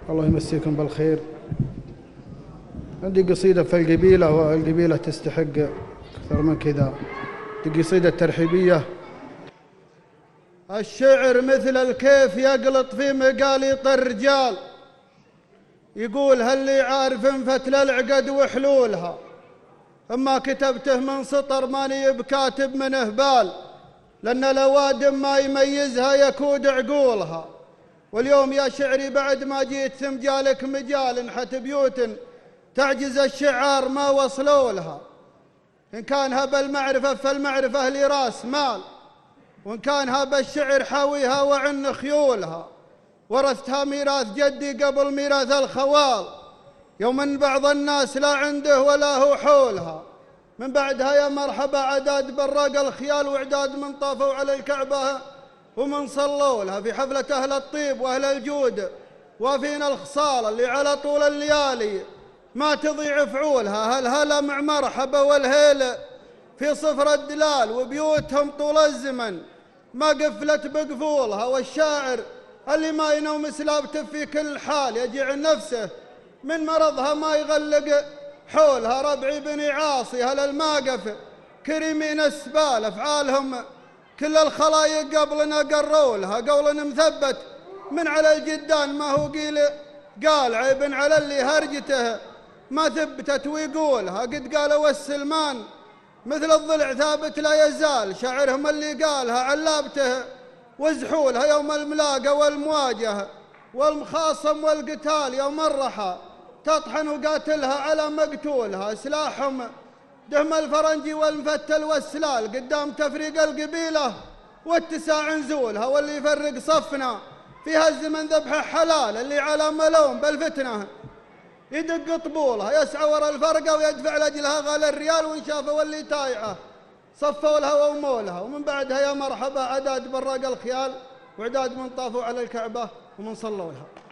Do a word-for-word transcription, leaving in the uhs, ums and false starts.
الله يمسيكم بالخير. عندي قصيدة في القبيلة، والقبيلة تستحق أكثر من كذا. دي قصيدة ترحيبية. الشعر مثل الكيف يقلط في مقاليط الرجال، يقول هاللي عارف فتل العقد وحلولها، اما كتبته من سطر ماني بكاتب من هبال، لأن الأوادم ما يميزها يكود عقولها. واليوم يا شعري بعد ما جيت ثم جالك مجال، انحت بيوت تعجز الشعار ما وصلوا لها. إن كان هب المعرفة فالمعرفة لي راس مال، وإن كان هب الشعر حاويها وعن خيولها. ورثتها ميراث جدي قبل ميراث الخوال، يوم ان بعض الناس لا عنده ولا هو حولها. من بعدها يا مرحبا عداد براق الخيال، وعداد من طافوا على الكعبة ومن صلوا لها. في حفلة أهل الطيب وأهل الجود وفينا الخصال اللي على طول الليالي ما تضيع فعولها. هل هلا مع مرحبا والهيل في صفر الدلال، وبيوتهم طول الزمن ما قفلت بقفولها. والشاعر اللي ما ينوم سلابته في كل حال، يجيع نفسه من مرضها ما يغلق حولها. ربعي بني عاصي هل الماقف كريمين السبال، افعالهم كل الخلايق قبلنا قروا لها. قول مثبت من على الجدان ما هو قيل قال، عيب على اللي هرجته ما ثبتت ويقولها. قد قالوا والسلمان مثل الضلع ثابت لا يزال، شاعرهم اللي قالها علابته وزحولها. يوم الملاقة والمواجهة والمخاصم والقتال، يوم الرحى تطحن وقاتلها على مقتولها. سلاحهم دهم الفرنجي والمفتل والسلال، قدام تفريق القبيلة واتساع نزولها. واللي يفرق صفنا في هالزمن ذبحه حلال، اللي على ملوم بالفتنة يدق طبولها. يسعى ورا الفرقة ويدفع لأجلها غالي الريال، وإن شافه واللي تايعه صفوا لها ومولها. ومن بعدها يا مرحبا عداد براق الخيال، وعداد من طافوا على الكعبة ومن صلوا لها.